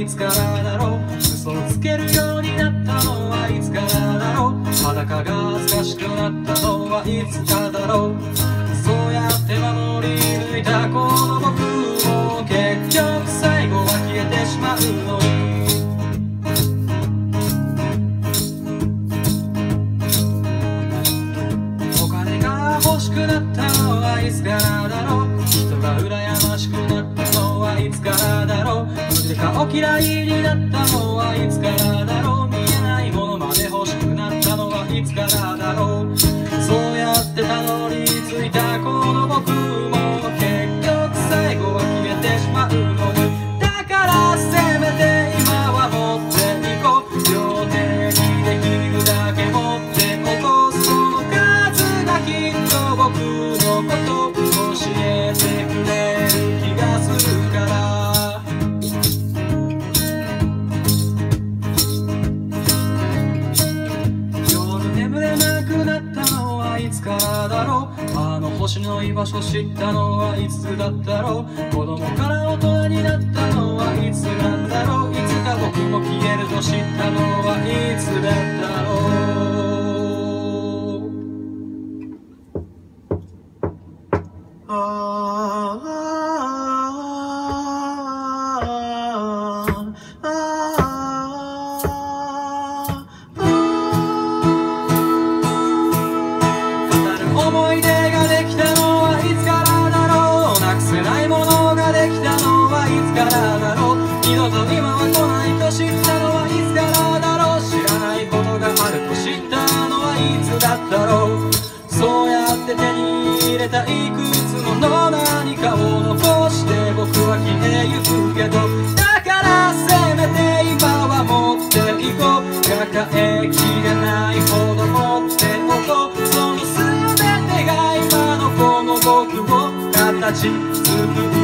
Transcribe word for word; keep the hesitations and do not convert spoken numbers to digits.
はいつからだろう。嘘をつけるようになったのはいつからだろう。裸が恥ずかしくなったのはいつかだろう。そうやって守り抜いたこの僕も結局最後は消えてしまうのに。お金が欲しくなったのはいつからだろう。人が羨ましくなったのはいつからだろう。無理かお嫌いになったのはいつからだろう。見えないものまで欲しくなったのはいつからだろう。そうやってたどり着いたこの僕も結局最後は消えてしまうのに。だからせめて今は持っていこう。両手にできるだけ持っておこう。その数がきっと僕のことを教えてくれる気がするから。夜眠れなくなったのはいつからだろう。あの星の居場所知ったのはいつだったろう。子供から大人になったのはいつなんだろう。いつか僕も消えると知ったのはいつだったろう。ああ思い出ができたのはいつからだろう。なくせないものができたのはいつからだろう。二度と今は来ないと知ったのはいつからだろう。知らないことがあると知ったのはいつだったろう。そうやって手に入れたいくつもの何かを残して僕は消えゆくけど、だからせめて今は持っていこう。抱えきれないほど持っておこう。その今のこの僕を形作って